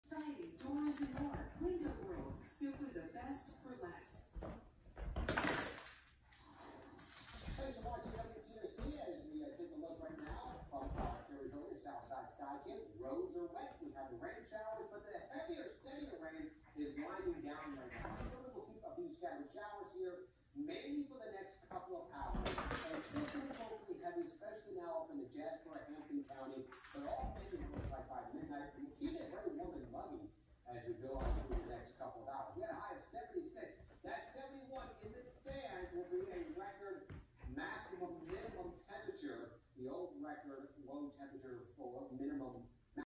Exciting doors and more. Window World, simply the best for less. Thanks for watching WTOC as we take a look right now from Arizona, Southside Skykin. Roads are wet. We have the rain showers, but the heavier, steadier rain is winding down right now. So we'll keep a few scattered showers here, mainly for the next couple of hours. And still pretty locally heavy, especially now up in the Jasper, Hampton County. But all fading looks like by midnight. We'll keep it very warm and muggy as we go on through the next couple of hours. We had a high of 76. That 71 in the stands will be a record maximum minimum temperature. The old record low temperature for minimum